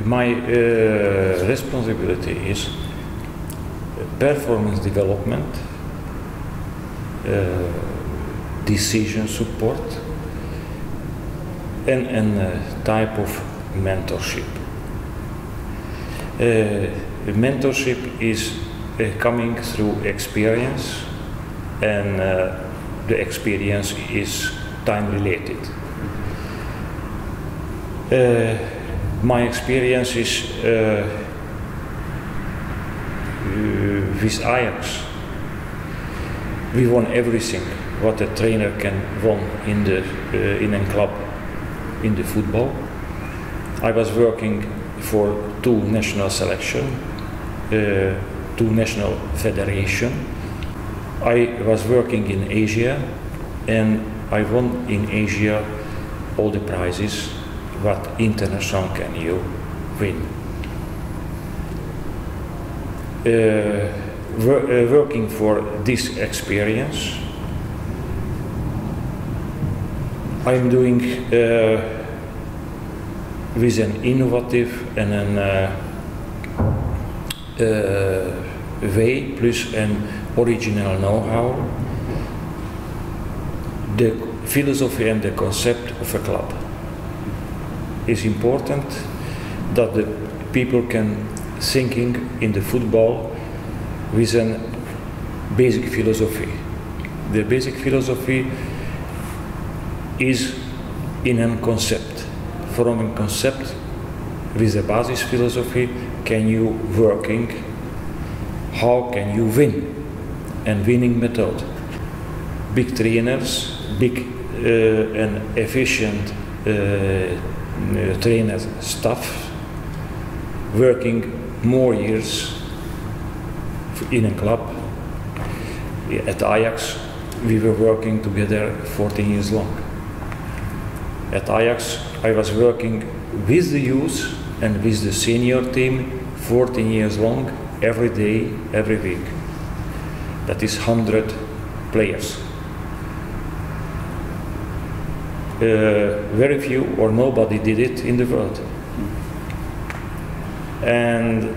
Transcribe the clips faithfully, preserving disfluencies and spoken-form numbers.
my uh, responsibility is performance development, uh, decision support, and, and a type of mentorship. Uh, mentorship is uh, coming through experience, and uh, the experience is time related. Uh, my experience is uh, uh, with Ajax. We won everything what a trainer can win in the uh, in a club, in the football. I was working for two national selection, uh, two national federation. I was working in Asia, and I won in Asia all the prizes what international can you win. Uh, wor uh, working for this experience, I'm doing uh, with an innovative and an uh, uh, way plus an original know-how, the philosophy and the concept of a club. It's important that the people can thinking in the football with a basic philosophy. The basic philosophy is in a concept. From a concept with a basis philosophy can you working, how can you win, and winning method. Big trainers, big uh, and efficient uh, trainer staff working more years in a club. At Ajax we were working together fourteen years long. At Ajax I was working with the youth and with the senior team fourteen years long, every day, every week. That is one hundred players. Uh, very few or nobody did it in the world. And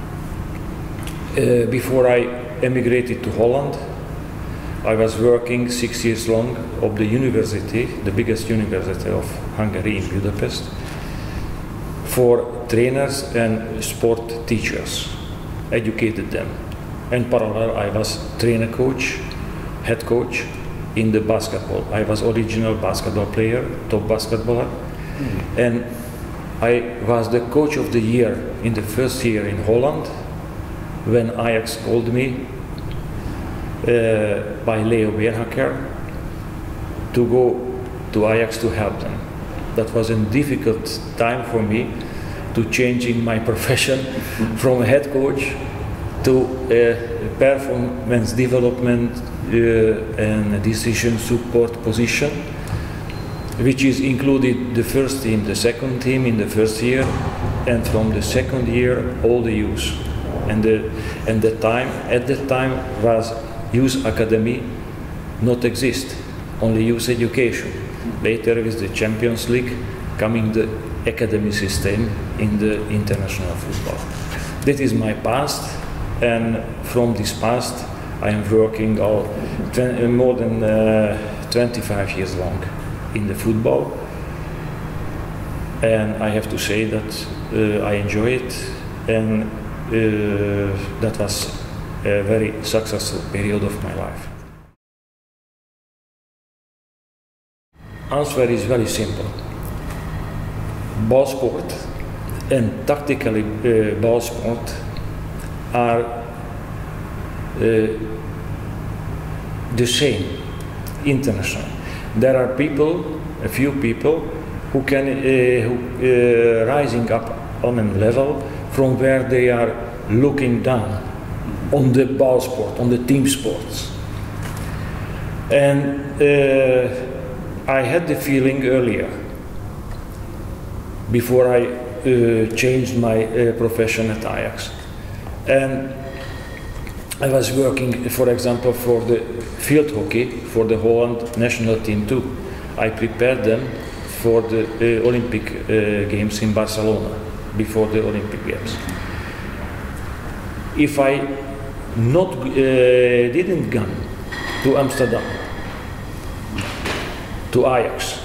uh, before I emigrated to Holland, I was working six years long of the university, the biggest university of Hungary in Budapest, for trainers and sport teachers, educated them. And parallel I was trainer coach, head coach in the basketball. I was original basketball player, top basketballer, mm. and I was the coach of the year in the first year in Holland when Ajax called me uh, by Leo Beenhakker to go to Ajax to help them. That was a difficult time for me to changing my profession from a head coach to a performance development uh, and decision support position, which is included the first team, the second team in the first year, and from the second year all the youth. And the and the time at that time was youth academy not exist, only youth education. Later with the Champions League coming the academy system in the international football. That is my past, and from this past I am working all more than uh, twenty-five years long in the football, and I have to say that uh, I enjoy it, and uh, that was a very successful period of my life. Answer is very simple. Ball sport and tactically uh, ball sport are uh, the same international. There are people, a few people, who can uh, who, uh, rising up on a level from where they are looking down on the ball sport, on the team sports. And uh, I had the feeling earlier, before I uh, changed my uh, profession at Ajax. And I was working, for example, for the field hockey, for the Holland national team too. I prepared them for the uh, Olympic uh, Games in Barcelona. before the Olympic Games. If I not uh, didn't gone to Amsterdam, to Ajax,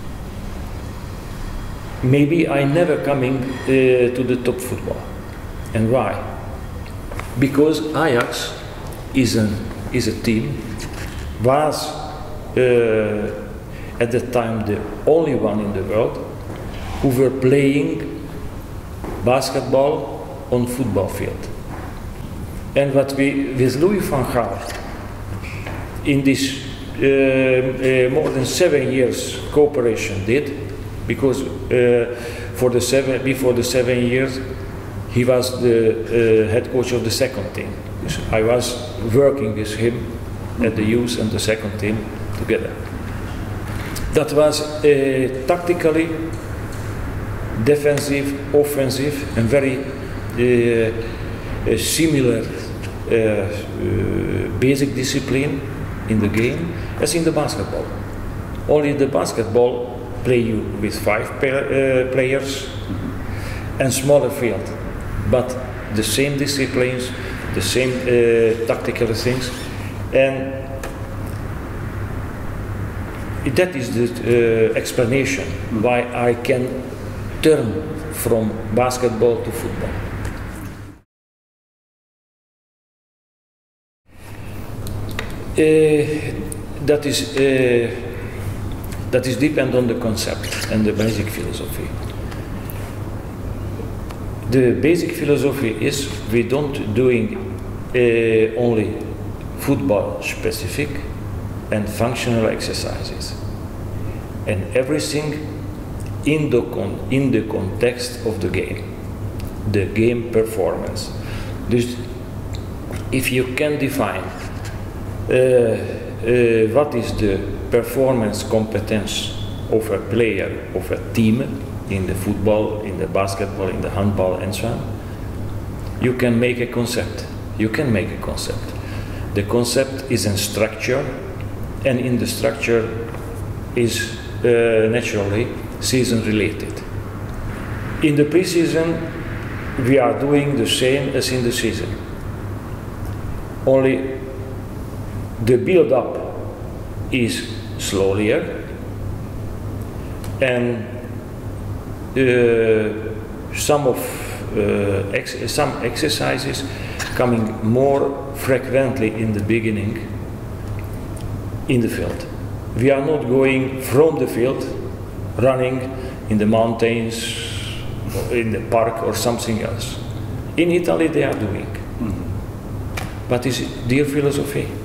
maybe I never coming uh, to the top football. And why? Because Ajax is a, is a team, was uh, at that time the only one in the world who were playing basketball on football field. And what we, with Louis van Gaal, in this uh, uh, more than seven years cooperation did, because uh, for the seven, before the seven years, he was the uh, head coach of the second team. I was working with him at the youth and the second team together. That was uh, tactically, defensive, offensive, and very uh, uh, similar uh, uh, basic discipline in the game as in the basketball. Only the basketball play you with five uh, players and smaller field, but the same disciplines, the same uh, tactical things, and that is the uh, explanation why I can turn from basketball to football. Uh, that is uh, that is depend on the concept and the basic philosophy. The basic philosophy is we don't doing uh, only football specific and functional exercises, and everything in the con in the context of the game, the game performance. This, if you can define uh, uh, what is the performance competence of a player, of a team, in the football, in the basketball, in the handball, and so on, you can make a concept. You can make a concept. The concept is in structure, and in the structure is uh, naturally season related. In the pre-season, we are doing the same as in the season. Only the build-up is slower, and uh, some of uh, ex some exercises coming more frequently in the beginning in the field. We are not going from the field, running in the mountains, or in the park or something else. In Italy they are doing. Mm-hmm. But is it their philosophy?